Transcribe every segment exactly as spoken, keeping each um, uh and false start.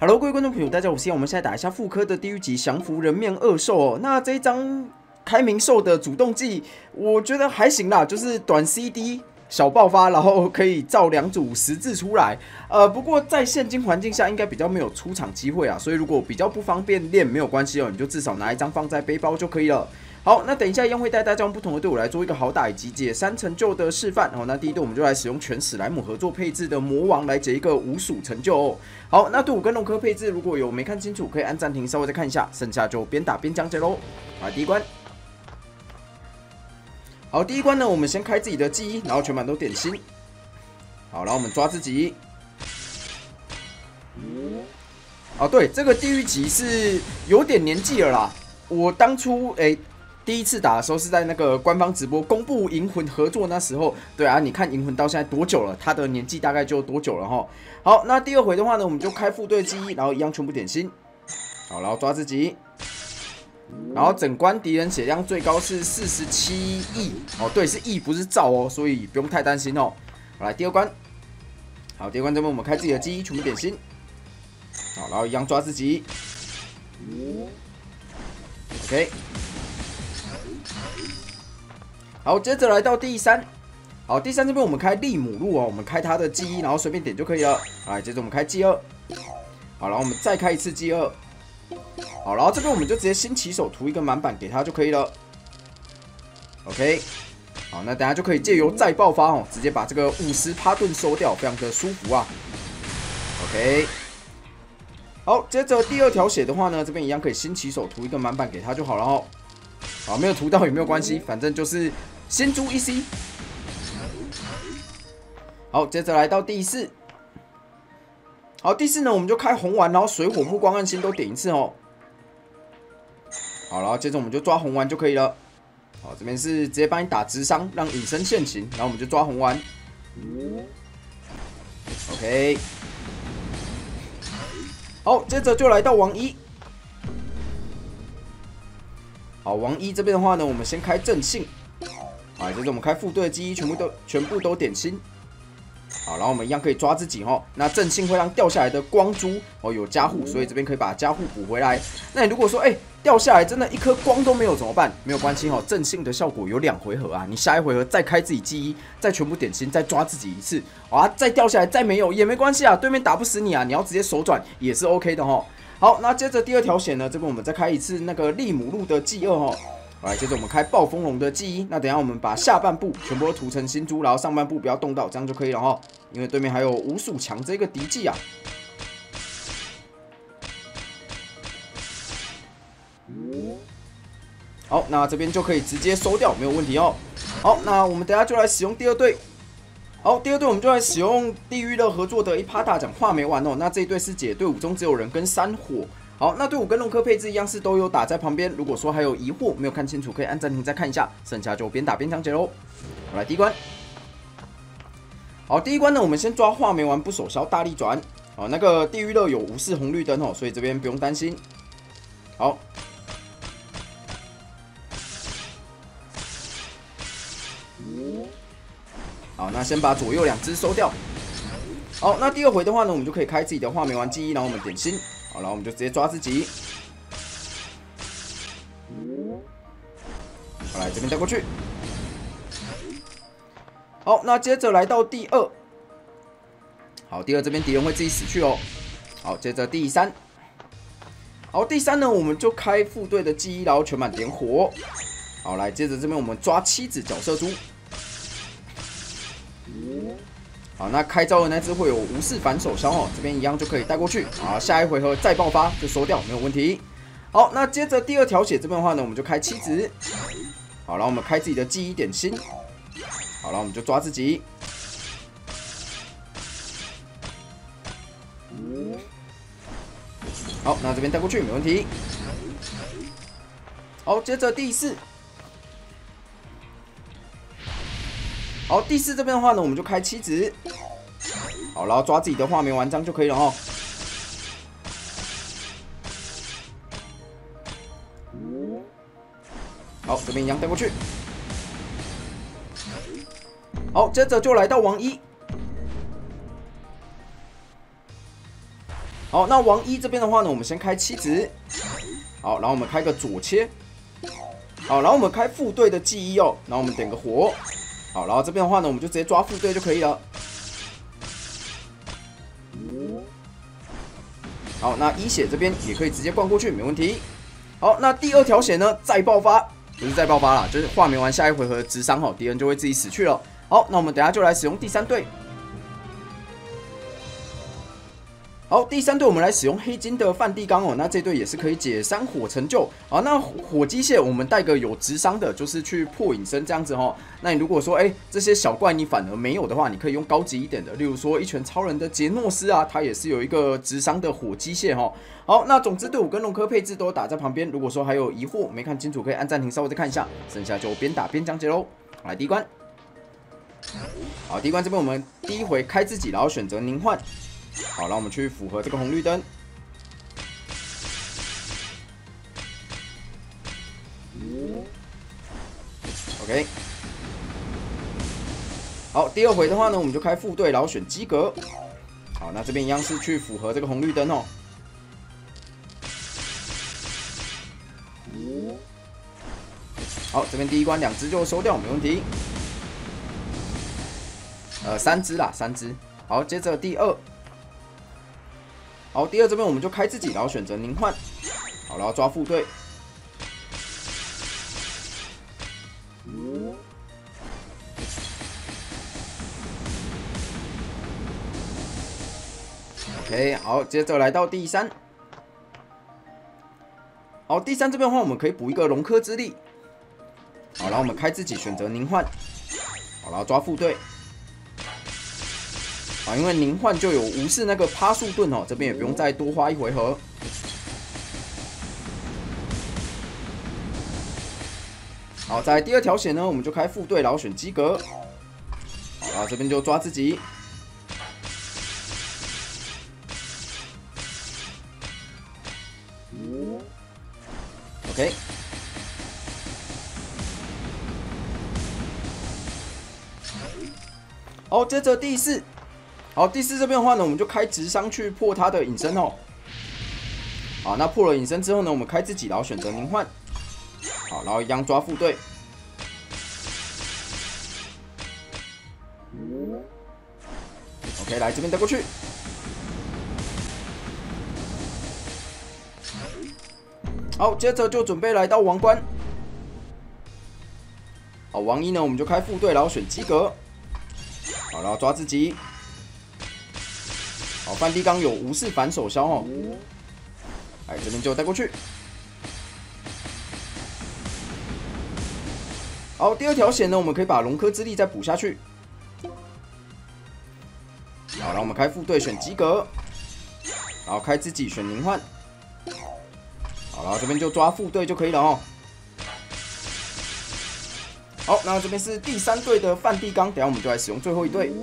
Hello， 各位观众朋友，大家好，我是杨。我们现在打一下复刻的地狱级降服人面恶兽哦。那这一张开明兽的主动技，我觉得还行啦，就是短 C D 小爆发，然后可以造两组十字出来。呃，不过在现今环境下，应该比较没有出场机会啊，所以如果比较不方便练，没有关系哦，你就至少拿一张放在背包就可以了。好，那等一下一样会带大家用不同的队伍来做一个好打以及解三成就的示范。好，那第一队我们就来使用全史莱姆合作配置的魔王来解一个无属成就哦。好，那队伍跟龙科配置如果有没看清楚，可以按暂停稍微再看一下，剩下就边打边讲解喽。来，第一关。好，第一关呢，我们先开自己的记忆，然后全版都点心。好，然后我们抓自己。哦，对，这个地狱级是有点年纪了啦。我当初诶、欸、第一次打的时候是在那个官方直播公布银魂合作那时候，对啊，你看银魂到现在多久了？他的年纪大概就多久了哈？好，那第二回的话呢，我们就开副队记忆，然后一样全部点心。好，然后抓自己。然后整关敌人血量最高是四十七亿哦，对，是亿不是兆哦，所以不用太担心哦。好，来第二关，好，第二关这边我们开自己的记忆，全部点心。好，然后一样抓自己。OK， 好，接着来到第三，好，第三这边我们开利姆路哦，我们开它的记忆，然后随便点就可以了。来，接着我们开记二，好，然后我们再开一次记二，好，然后这边我们就直接新起手涂一个满版给它就可以了。OK， 好，那等下就可以借由再爆发哦，直接把这个五十趴盾收掉，非常的舒服啊。OK。好，接着第二条血的话呢，这边一样可以新起手涂一个满版给他就好了哦。好，没有涂到也没有关系，反正就是先租一 C。好，接着来到第四。好，第四呢，我们就开红丸，然后水火木光暗星都点一次哦。好，然后接着我们就抓红丸就可以了。好，这边是直接帮你打直伤，让隐身现形，然后我们就抓红丸。OK。好，接着就来到王一。好，王一这边的话呢，我们先开正信。好，接着我们开副队记忆，全部都全部都点心。好，然后我们一样可以抓自己哈。那正信会让掉下来的光珠哦有加护，所以这边可以把加护补回来。那你如果说哎、欸、掉下来真的一颗光都没有怎么办？没有关系哦，正信的效果有两回合啊。你下一回合再开自己记忆，再全部点心，再抓自己一次，啊，再掉下来再没有也没关系啊，对面打不死你啊，你要直接手转也是 OK 的哈。好，那接着第二条血呢，这边我们再开一次那个利姆路的记二哈。来，接着我们开暴风龙的记忆，那等一下我们把下半部全部都涂成新珠，然后上半部不要动到，这样就可以了哈。因为对面还有无属强这个敌技啊。好，那这边就可以直接收掉，没有问题哦。好，那我们等一下就来使用第二队。好，第二队我们就来使用地狱乐合作的一趴大奖画没完哦。那这一队是解队伍中只有人跟山火。好，那队伍跟龙科配置一样是都有打在旁边。如果说还有疑惑没有看清楚，可以按暂停再看一下。剩下就边打边讲解喽。好，来第一关。好，第一关呢，我们先抓画没完不手消大力转。好，那个地狱乐有无视红绿灯哦，所以这边不用担心。好。好，那先把左右两只收掉。好，那第二回的话呢，我们就可以开自己的画没完记忆，然后我们点心。好，然后我们就直接抓自己。好，来这边带过去。好，那接着来到第二。好，第二这边敌人会自己死去哦。好，接着第三。好，第三呢，我们就开副队的记忆，然后全版点火。好，来接着这边我们抓七只角色猪。好，那开招的那只会有无视反手消哦，这边一样就可以带过去。好，下一回合再爆发就收掉，没有问题。好，那接着第二条血这边的话呢，我们就开七只。好，然后我们开自己的记忆点心。好，然后我们就抓自己。好，那这边带过去没问题。好，接着第四。好，第四这边的话呢，我们就开七只。好，然后抓自己的画没完章就可以了哦。好，这边一样带过去。好，接着就来到王一。 好，那王一这边的话呢，我们先开妻子。好，然后我们开个左切。好，然后我们开副队的记忆哦，然后我们点个火。好，然后这边的话呢，我们就直接抓副队就可以了。好，那一血这边也可以直接灌过去，没问题。好，那第二条血呢，再爆发，不是再爆发啦，就是画没完下一回合的直伤哦，敌人就会自己死去了。好，那我们等一下就来使用第三队。好，第三队我们来使用黑金的梵蒂冈哦，那这队也是可以解山火成就。好，那火机械我们带个有直伤的，就是去破隐身这样子哦。那你如果说哎、欸、这些小怪你反而没有的话，你可以用高级一点的，例如说一拳超人的杰诺斯啊，他也是有一个直伤的火机械哦。好，那总之队伍跟龙科配置都打在旁边，如果说还有疑惑没看清楚，可以按暂停稍微再看一下，剩下就边打边讲解喽。来第一关，好，第一关这边我们第一回开自己，然后选择凝幻。好，让我们去符合这个红绿灯。OK。好，第二回的话呢，我们就开副队，然后选基格。好，那这边一样是去符合这个红绿灯哦。好，这边第一关两只就收掉，没问题。呃，三只啦，三只。好，接着第二。好，第二这边我们就开自己，然后选择凝幻。好，然后抓副队。OK， 好，接着来到第三。好，第三这边的话，我们可以补一个龙科之力。好，然后我们开自己，选择凝幻。好，然后抓副队。啊，因为凝幻就有无视那个趴树盾哦，这边也不用再多花一回合。好，在第二条血呢，我们就开副队，然后选基格。好，然后这边就抓自己。OK。好，接着第四。好，第四这边的话呢，我们就开直伤去破他的隐身哦。好，那破了隐身之后呢，我们开自己，然后选择凝幻。好，然后一样抓副队。OK， 来这边带过去。好，接着就准备来到王冠。好，王一呢，我们就开副队，然后选基格。好，然后抓自己。好，梵蒂冈有无视反手消哦。哎，这边就带过去。好，第二条血呢，我们可以把龙科之力再补下去。好，然后我们开副队选基格，然后开自己选凝幻。好，然后这边就抓副队就可以了哦。好，那这边是第三队的梵蒂冈，等一下我们就来使用最后一队。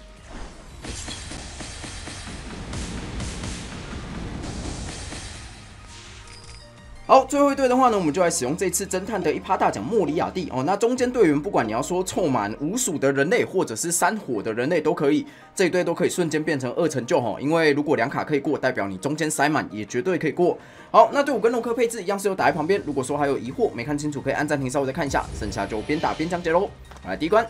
好，最后一队的话呢，我们就来使用这次侦探的一趴大奖莫里亚蒂哦。那中间队员不管你要说凑满五属的人类，或者是三火的人类都可以，这一队都可以瞬间变成二成就哈。因为如果两卡可以过，代表你中间塞满也绝对可以过。好，那队伍跟龙科配置一样是有打在旁边，如果说还有疑惑没看清楚，可以按暂停稍微再看一下，剩下就边打边讲解喽。来，第一关。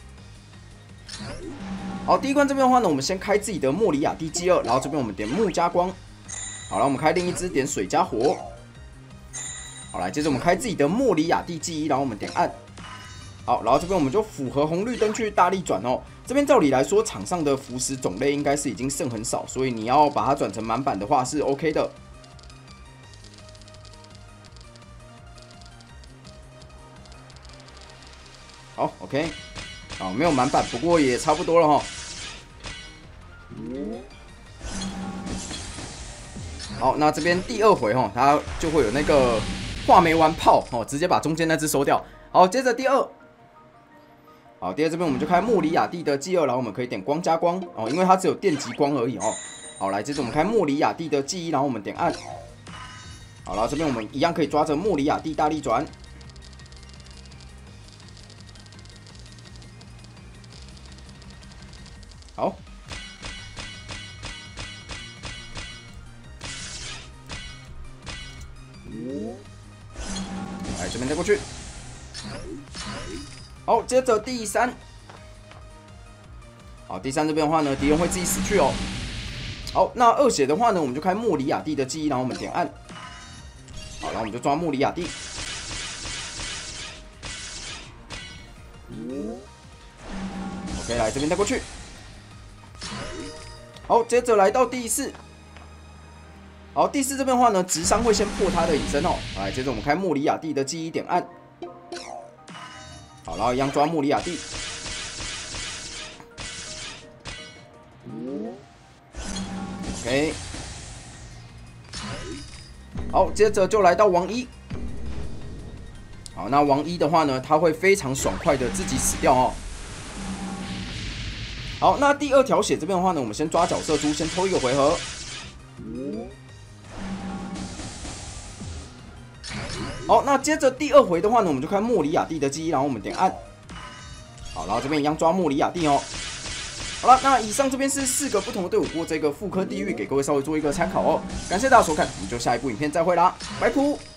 好，第一关这边的话呢，我们先开自己的莫里亚蒂基二，然后这边我们点木加光。好，然后我们开另一只点水加火。好，来，接着我们开自己的莫里亚蒂记忆，然后我们点按。好，然后这边我们就符合红绿灯去大力转哦。这边照理来说，场上的符石种类应该是已经剩很少，所以你要把它转成满版的话是 OK 的。好 ，OK， 好，没有满版，不过也差不多了哈。好，那这边第二回哈，它就会有那个画没完炮哦，直接把中间那只收掉。好，接着第二，好，第二这边我们就开莫里亚蒂的记二，然后我们可以点光加光哦，因为它只有电击光而已哦。好，来，接着我们开莫里亚蒂的记忆，然后我们点按。好，然后这边我们一样可以抓着莫里亚蒂大力转。好。 这边再过去。好，接着第三。好，第三这边的话呢，敌人会自己死去哦。好，那二血的话呢，我们就开莫里亚蒂的记忆，然后我们点按。好，然后我们就抓莫里亚蒂。OK， 来这边再过去。好，接着来到第四。好，第四这边的话呢，直伤会先破他的隐身哦。来，接着我们开莫里亚蒂的记忆点按。好，然后一样抓莫里亚蒂。OK。好，接着就来到王一。好，那王一的话呢，他会非常爽快的自己死掉哦。好，那第二条血这边的话呢，我们先抓角色猪，先抽一个回合。好，那接着第二回的话呢，我们就看莫里亚蒂的记忆，然后我们点按。好，然后这边一样抓莫里亚蒂哦。好了，那以上这边是四个不同的队伍过这个复刻地狱，给各位稍微做一个参考哦。感谢大家收看，我们就下一部影片再会啦，拜拜。